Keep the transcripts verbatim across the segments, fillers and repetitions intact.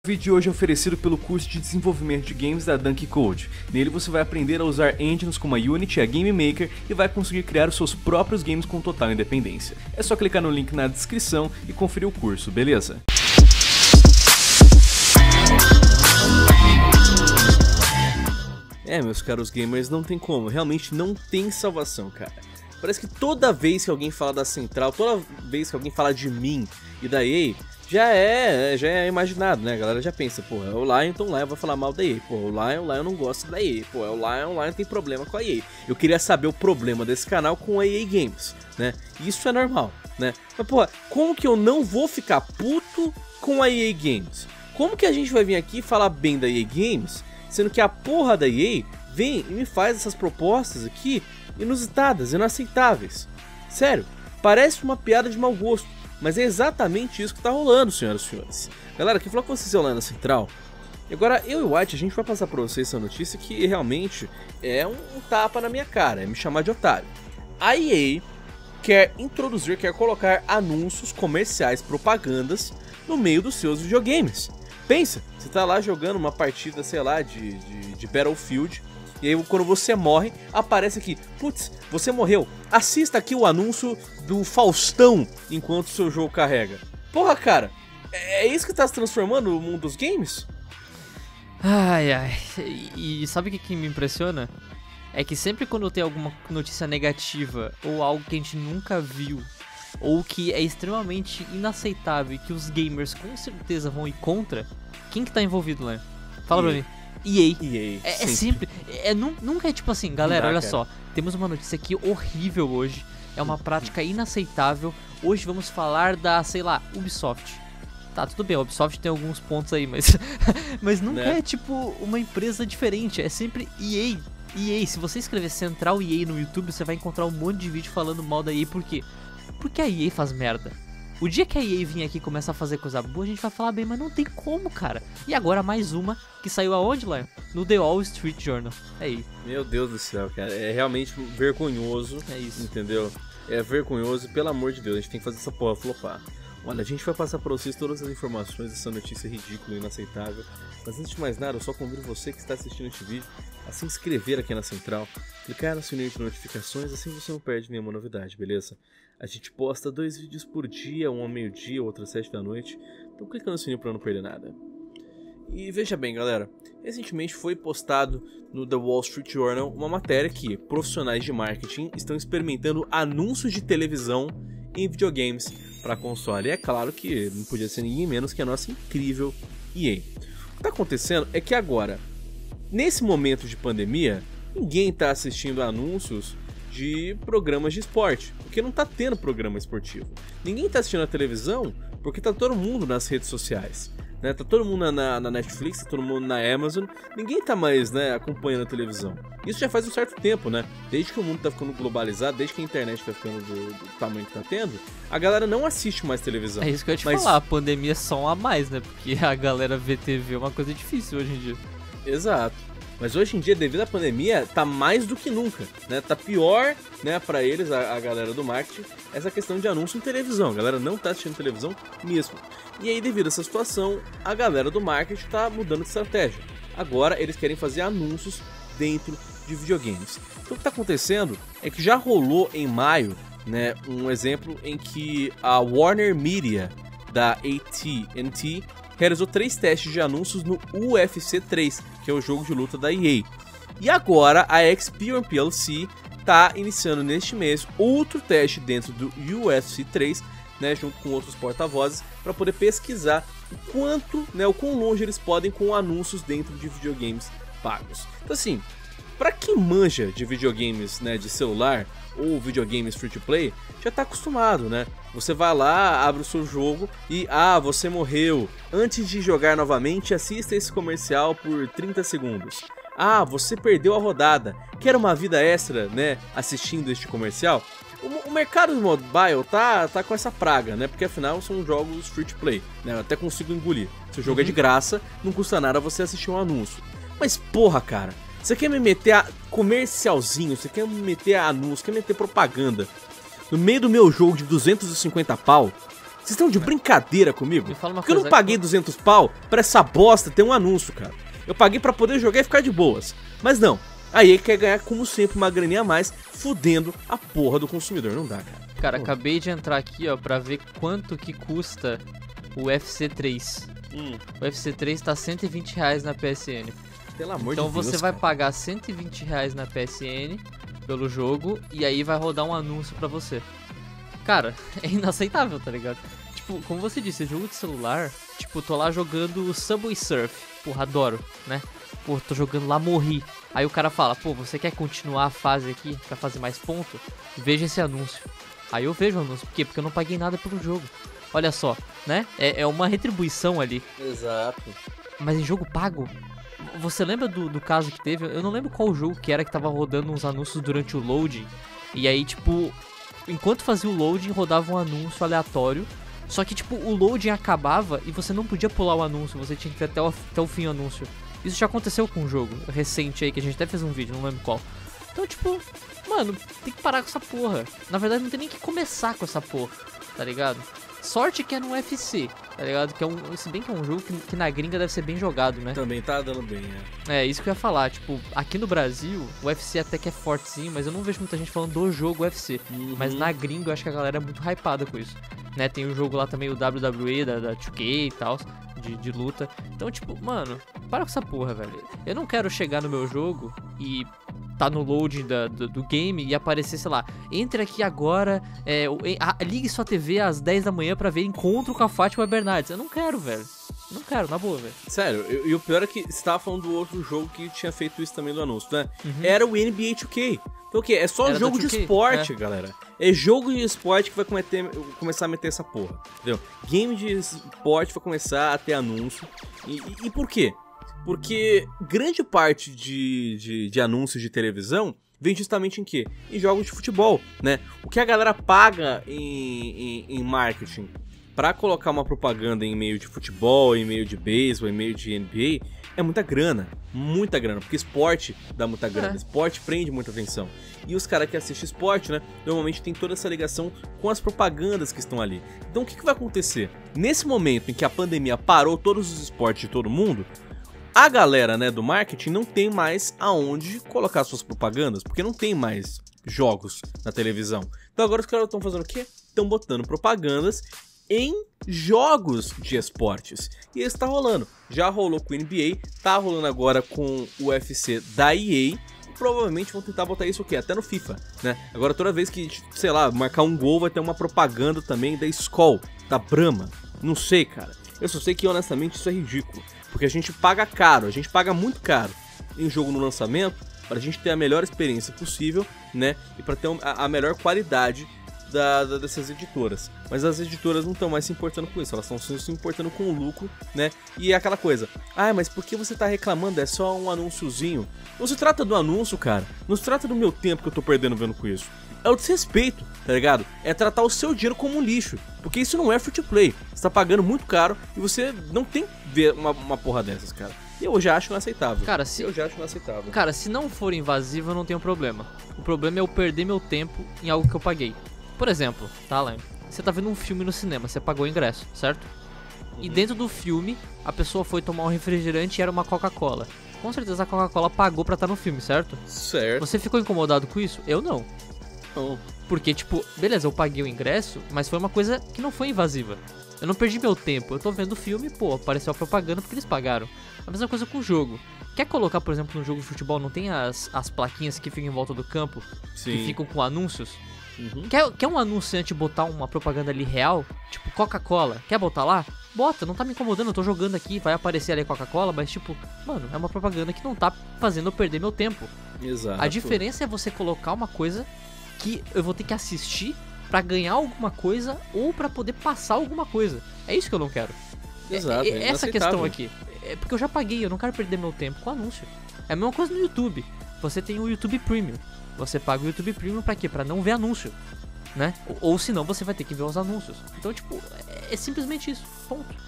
O vídeo de hoje é oferecido pelo curso de desenvolvimento de games da Dunkey Code. Nele você vai aprender a usar engines como a Unity e a Game Maker e vai conseguir criar os seus próprios games com total independência. É só clicar no link na descrição e conferir o curso, beleza? É, meus caros gamers, não tem como, realmente não tem salvação, cara. Parece que toda vez que alguém fala da Central, toda vez que alguém fala de mim e da E A, já é, já é imaginado, né? A galera já pensa, pô, é o Lion, então o Lion vai falar mal da E A. Pô, o Lion, o Lion não gosta da E A. Pô, é o Lion, o Lion tem problema com a E A. Eu queria saber o problema desse canal com a E A Games, né? Isso é normal, né? Mas, pô, como que eu não vou ficar puto com a E A Games? Como que a gente vai vir aqui falar bem da E A Games, sendo que a porra da E A vem e me faz essas propostas aqui inusitadas, inaceitáveis? Sério, parece uma piada de mau gosto. Mas é exatamente isso que tá rolando, senhoras e senhores. Galera, quem falou com vocês é o Lion na Central. E agora, eu e o White, a gente vai passar pra vocês essa notícia que realmente é um, um tapa na minha cara, é me chamar de otário. A E A quer introduzir, quer colocar anúncios comerciais, propagandas no meio dos seus videogames. Pensa, você tá lá jogando uma partida, sei lá, de, de, de Battlefield, e aí quando você morre, aparece aqui, putz, você morreu, assista aqui o anúncio do Faustão enquanto o seu jogo carrega. Porra, cara, é isso que tá se transformando o mundo dos games? Ai, ai, e, e sabe o que, que me impressiona? É que sempre quando tem alguma notícia negativa, ou algo que a gente nunca viu, ou que é extremamente inaceitável e que os gamers com certeza vão ir contra, quem que tá envolvido, né? Fala pra mim. E A. E A, é, é sempre, é, nunca é tipo assim, galera, dá, olha cara. só, temos uma notícia aqui horrível hoje, é uma prática inaceitável, hoje vamos falar da, sei lá, Ubisoft. Tá, tudo bem, a Ubisoft tem alguns pontos aí, mas, mas nunca né? é tipo uma empresa diferente, é sempre E A. E A, se você escrever Central E A no YouTube, você vai encontrar um monte de vídeo falando mal da E A, por quê? Porque a E A faz merda. O dia que a E A vir aqui e começar a fazer coisa boa, a gente vai falar bem, mas não tem como, cara. E agora mais uma, que saiu aonde, Lion? No The Wall Street Journal. É aí. Meu Deus do céu, cara. É realmente vergonhoso. É isso. Entendeu? É vergonhoso, pelo amor de Deus. A gente tem que fazer essa porra flopar. Olha, a gente vai passar pra vocês todas as informações dessa notícia ridícula e inaceitável. Mas antes de mais nada, eu só convido você que está assistindo este vídeo a se inscrever aqui na Central, clicar no sininho de notificações, assim você não perde nenhuma novidade, beleza? A gente posta dois vídeos por dia, um ao meio-dia, outro às sete da noite, então clica no sininho para não perder nada. E veja bem, galera, recentemente foi postado no The Wall Street Journal uma matéria que profissionais de marketing estão experimentando anúncios de televisão em videogames para console. E é claro que não podia ser ninguém menos que a nossa incrível E A. O que está acontecendo é que agora, nesse momento de pandemia, ninguém está assistindo anúncios de programas de esporte, porque não está tendo programa esportivo. Ninguém está assistindo a televisão porque tá todo mundo nas redes sociais, né? Tá todo mundo na, na Netflix, tá todo mundo na Amazon, ninguém tá mais, né, acompanhando a televisão. Isso já faz um certo tempo, né? Desde que o mundo tá ficando globalizado, desde que a internet tá ficando do, do tamanho que tá tendo, a galera não assiste mais televisão. É isso que eu ia te Mas... falar, a pandemia é só um a mais, né? Porque a galera ver T V é uma coisa difícil hoje em dia. Exato. Mas hoje em dia, devido à pandemia, tá mais do que nunca, né? Tá pior, né, pra eles, a, a galera do marketing, essa questão de anúncio em televisão. A galera não tá assistindo televisão mesmo. E aí, devido a essa situação, a galera do marketing tá mudando de estratégia. Agora, eles querem fazer anúncios dentro de videogames. Então, o que tá acontecendo é que já rolou em maio, né, um exemplo em que a Warner Media, da A T and T, realizou três testes de anúncios no U F C três, que é o jogo de luta da E A. E agora a Experian P L C está iniciando neste mês outro teste dentro do U F C três, né, junto com outros porta-vozes, para poder pesquisar o quanto, né, o quão longe eles podem com anúncios dentro de videogames pagos. Então assim, para quem manja de videogames, né, de celular ou videogames free to play, já tá acostumado, né? Você vai lá, abre o seu jogo e, ah, você morreu. Antes de jogar novamente, assista esse comercial por trinta segundos. Ah, você perdeu a rodada. Quer uma vida extra, né, assistindo este comercial? O, o mercado do mobile tá, tá com essa praga, né? Porque afinal são jogos free to play, né? Eu até consigo engolir. Se o jogo uhum. é de graça, não custa nada você assistir um anúncio. Mas porra, cara, você quer me meter a comercialzinho, você quer me meter a anúncio, quer meter propaganda no meio do meu jogo de duzentos e cinquenta pau? Vocês estão de brincadeira comigo? Me fala uma Porque eu não coisa, paguei duzentos pau pra essa bosta ter um anúncio, cara. Eu paguei pra poder jogar e ficar de boas. Mas não, a E A quer ganhar, como sempre, uma graninha a mais, fudendo a porra do consumidor. Não dá, cara. Cara, Pô. acabei de entrar aqui, ó, pra ver quanto que custa o U F C três. Hum, O U F C três tá cento e vinte reais na P S N. pelo amor Então de Deus, você vai cara. pagar cento e vinte reais na P S N pelo jogo e aí vai rodar um anúncio pra você. Cara, é inaceitável, tá ligado? Tipo, como você disse, jogo de celular, tipo, tô lá jogando Subway Surf. Porra, adoro, né? Pô, tô jogando lá, morri. Aí o cara fala, pô, você quer continuar a fase aqui pra fazer mais ponto? Veja esse anúncio. Aí eu vejo o anúncio. Por quê? Porque eu não paguei nada pelo jogo. Olha só, né? É, é uma retribuição ali. Exato. Mas em jogo pago, você lembra do, do caso que teve? Eu não lembro qual jogo que era que tava rodando uns anúncios durante o loading. E aí, tipo, enquanto fazia o loading, rodava um anúncio aleatório. Só que, tipo, o loading acabava e você não podia pular o anúncio, você tinha que ir até o, até o fim do anúncio. Isso já aconteceu com um jogo recente aí, que a gente até fez um vídeo, não lembro qual. Então, tipo, mano, tem que parar com essa porra. Na verdade, não tem nem que começar com essa porra, tá ligado? Sorte que é no U F C, tá ligado? Que é um, se bem que é um jogo que, que na gringa deve ser bem jogado, né? Também tá dando bem, é. É, isso que eu ia falar, tipo, aqui no Brasil, o U F C até que é fortezinho, mas eu não vejo muita gente falando do jogo U F C. Uhum. Mas na gringa eu acho que a galera é muito hypada com isso. Né, tem o jogo lá também, o W W E, da, da dois K e tal, de, de luta. Então, tipo, mano, para com essa porra, velho. Eu não quero chegar no meu jogo e tá no loading da, do, do game e aparecer, sei lá, entre aqui agora, é, o- a- ligue sua T V às dez da manhã pra ver Encontro com a Fátima Bernardes. Eu não quero, velho. Não quero, na boa, velho. Sério, e, e o pior é que você tava falando do outro jogo que tinha feito isso também do anúncio, né? Uhum. Era o N B A dois K. Então o quê? É só Era jogo do de dois K, esporte, é. galera. É jogo de esporte que vai cometer- começar a meter essa porra, entendeu? Game de esporte vai começar a ter anúncio. E, e- e por quê? Porque grande parte de, de, de anúncios de televisão vem justamente em quê? Em jogos de futebol, né? O que a galera paga em, em, em marketing pra colocar uma propaganda em meio de futebol, em meio de beisebol, em meio de N B A, é muita grana, muita grana, porque esporte dá muita grana, É. esporte prende muita atenção. E os caras que assistem esporte, né, normalmente tem toda essa ligação com as propagandas que estão ali. Então o que, que vai acontecer? Nesse momento em que a pandemia parou todos os esportes de todo mundo, a galera, né, do marketing não tem mais aonde colocar suas propagandas, porque não tem mais jogos na televisão. Então agora os caras estão fazendo o quê? Estão botando propagandas em jogos de esportes. E isso tá rolando. Já rolou com o N B A, tá rolando agora com o U F C da E A. E provavelmente vão tentar botar isso aqui, até no FIFA, né? Agora toda vez que, sei lá, marcar um gol vai ter uma propaganda também da Skol, da Brahma. Não sei, cara. Eu só sei que honestamente isso é ridículo. Porque a gente paga caro, a gente paga muito caro em jogo no lançamento pra gente ter a melhor experiência possível, né? E pra ter a, a melhor qualidade da, da- dessas editoras. Mas as editoras não estão mais se importando com isso, elas estão se se importando com o lucro, né? E é aquela coisa, ah, mas por que você tá reclamando? É só um anúnciozinho. Não se trata do anúncio, cara. Não se trata do meu tempo que eu tô perdendo vendo com isso. É o desrespeito, tá ligado? É tratar o seu dinheiro como um lixo. Porque isso não é free to play. Você tá pagando muito caro e você não tem que ver uma, uma porra dessas, cara. E eu já acho inaceitável. Cara, se, Eu já acho inaceitável. Cara, se não for invasivo, eu não tenho problema. O problema é eu perder meu tempo em algo que eu paguei. Por exemplo, tá, Alan? Você tá vendo um filme no cinema, você pagou o ingresso, certo? E dentro do filme, a pessoa foi tomar um refrigerante e era uma Coca-Cola. Com certeza a Coca-Cola pagou pra estar no filme, certo? Certo. Você ficou incomodado com isso? Eu não. Não. Porque, tipo, beleza, eu paguei o ingresso, mas foi uma coisa que não foi invasiva. Eu não perdi meu tempo, eu tô vendo o filme, pô, apareceu a propaganda porque eles pagaram. A mesma coisa com o jogo. Quer colocar, por exemplo, no jogo de futebol, não tem as, as plaquinhas que ficam em volta do campo, Sim. que ficam com anúncios? Uhum. Quer, quer um anunciante botar uma propaganda ali real? Tipo, Coca-Cola, quer botar lá? Bota, não tá me incomodando, eu tô jogando aqui, vai aparecer ali Coca-Cola, mas tipo, mano, é uma propaganda que não tá fazendo eu perder meu tempo. Exato. A diferença é você colocar uma coisa que eu vou ter que assistir pra ganhar alguma coisa ou pra poder passar alguma coisa. É isso que eu não quero. Exato, É, é é essa a inaceitável. questão aqui. É porque eu já paguei, eu não quero perder meu tempo com anúncio. É a mesma coisa no YouTube. Você tem o YouTube Premium. Você paga o YouTube Premium pra quê? Pra não ver anúncio, né? Ou, ou senão você vai ter que ver os anúncios. Então, tipo, é, é simplesmente isso. Ponto.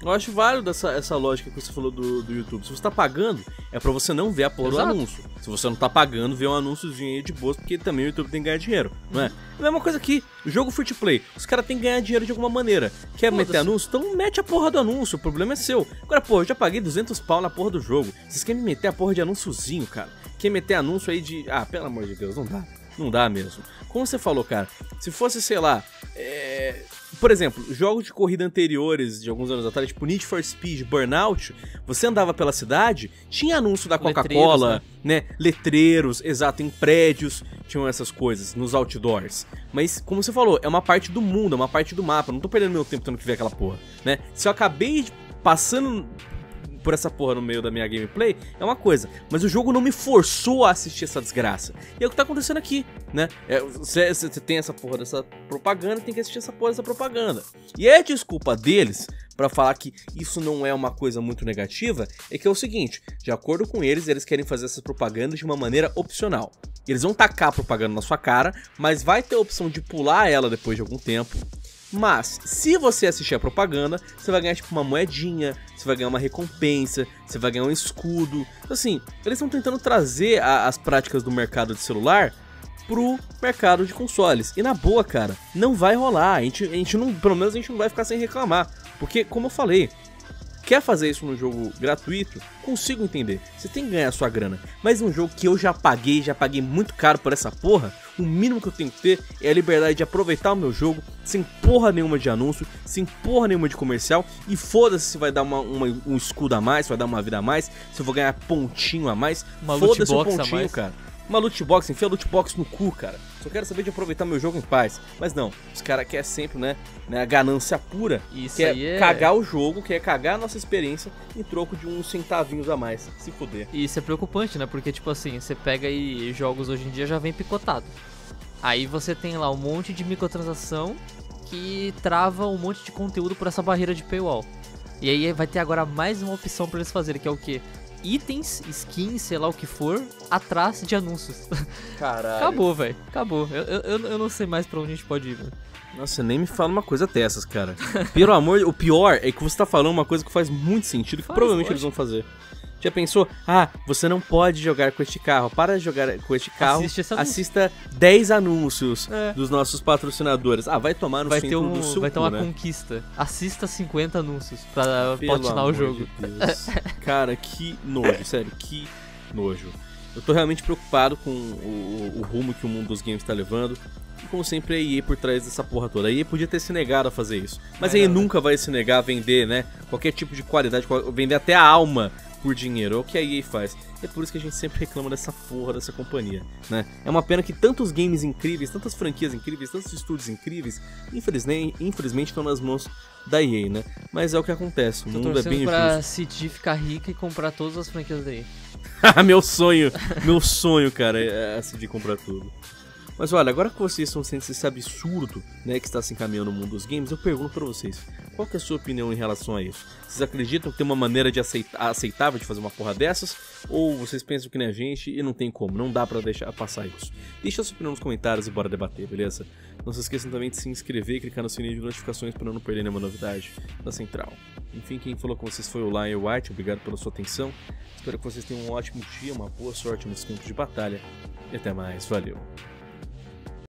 Eu acho válido essa, essa lógica que você falou do, do YouTube. Se você tá pagando, é pra você não ver a porra Exato. do anúncio. Se você não tá pagando, vê um anúnciozinho aí de boa, porque também o YouTube tem que ganhar dinheiro, não é? A mesma coisa aqui, o jogo free to play, os caras têm que ganhar dinheiro de alguma maneira. Quer meter anúncio? Então mete a porra do anúncio, o problema é seu. Agora, porra, eu já paguei duzentos pau na porra do jogo. Vocês querem me meter a porra de anúnciozinho, cara? Quer meter anúncio aí de... Ah, pelo amor de Deus, não dá. Não dá mesmo. Como você falou, cara, se fosse, sei lá, é... por exemplo, jogos de corrida anteriores de alguns anos atrás, tipo Need for Speed, Burnout, você andava pela cidade, tinha anúncio da Coca-Cola, né? né? Letreiros, exato, em prédios, tinham essas coisas, nos outdoors. Mas, como você falou, é uma parte do mundo, é uma parte do mapa, não tô perdendo meu tempo tendo que ver aquela porra, né? Se eu acabei passando por essa porra no meio da minha gameplay, é uma coisa, mas o jogo não me forçou a assistir essa desgraça. E é o que tá acontecendo aqui, né? Você é, tem essa porra dessa propaganda, tem que assistir essa porra dessa propaganda. E é desculpa deles pra falar que isso não é uma coisa muito negativa, é que é o seguinte, de acordo com eles, eles querem fazer essas propagandas de uma maneira opcional. Eles vão tacar a propaganda na sua cara, mas vai ter a opção de pular ela depois de algum tempo. Mas, se você assistir a propaganda, você vai ganhar tipo uma moedinha, você vai ganhar uma recompensa, você vai ganhar um escudo. Então, assim, eles estão tentando trazer a, as práticas do mercado de celular pro mercado de consoles. E na boa, cara, não vai rolar. A gente, a gente não, pelo menos a gente não vai ficar sem reclamar. Porque, como eu falei, quer fazer isso num jogo gratuito? Consigo entender. Você tem que ganhar a sua grana. Mas um jogo que eu já paguei, já paguei muito caro por essa porra, o mínimo que eu tenho que ter é a liberdade de aproveitar o meu jogo sem porra nenhuma de anúncio, sem porra nenhuma de comercial. E foda-se se vai dar uma, uma, um escudo a mais, se vai dar uma vida a mais, se eu vou ganhar pontinho a mais. Foda-se o pontinho, cara. Uma loot box, enfia a loot box no cu, cara. Só quero saber de aproveitar meu jogo em paz. Mas não, os caras querem sempre, né, né, a ganância pura. Isso quer aí é... cagar o jogo, quer cagar a nossa experiência em troco de uns centavinhos a mais. Se fuder. E isso é preocupante, né? Porque, tipo assim, você pega aí jogos hoje em dia já vem picotado. Aí você tem lá um monte de microtransação que trava um monte de conteúdo por essa barreira de paywall. E aí vai ter agora mais uma opção pra eles fazerem, que é o quê? Itens, skins, sei lá o que for, atrás de anúncios. Caralho. Acabou, velho. Acabou. Eu, eu, eu não sei mais pra onde a gente pode ir, velho. Nossa, nem me fala uma coisa dessas, cara. Pelo amor, o pior é que você tá falando uma coisa que faz muito sentido, que Faz, provavelmente pode. eles vão fazer. Já pensou? Ah, você não pode jogar com este carro. Para de jogar com este carro. Assiste esse anúncio. Assista dez anúncios É. dos nossos patrocinadores. Ah, vai tomar no Vai ter, centro um, do seu vai ter cu, uma né? conquista. Assista cinquenta anúncios pra Pelo platinar o amor jogo. de Deus. Cara, que nojo, sério, que nojo. Eu tô realmente preocupado com o, o rumo que o mundo dos games tá levando. E como sempre, a E A por trás dessa porra toda. A E A podia ter se negado a fazer isso. Mas É, a E A não, nunca vai se negar a vender, né? Qualquer tipo de qualidade, vender até a alma por dinheiro. É o que a E A faz. É por isso que a gente sempre reclama dessa porra, dessa companhia, né? É uma pena que tantos games incríveis, tantas franquias incríveis, tantos estúdios incríveis, infelizmente, infelizmente estão nas mãos da E A, né? Mas é o que acontece, o Tô mundo é torcendo bem pra injusto. C D ficar rica e comprar todas as franquias daí. Meu sonho, meu sonho, cara, é decidir comprar tudo. Mas olha, agora que vocês estão sentindo esse absurdo, né, que está se encaminhando no mundo dos games, eu pergunto pra vocês, qual que é a sua opinião em relação a isso? Vocês acreditam que tem uma maneira de aceitar, aceitável de fazer uma porra dessas? Ou vocês pensam que nem a gente e não tem como, não dá pra deixar passar isso? Deixa a sua opinião nos comentários e bora debater, beleza? Não se esqueçam também de se inscrever e clicar no sininho de notificações para não perder nenhuma novidade da Central. Enfim, quem falou com vocês foi o Lion White, obrigado pela sua atenção. Espero que vocês tenham um ótimo dia, uma boa sorte nos campos de batalha. E até mais, valeu!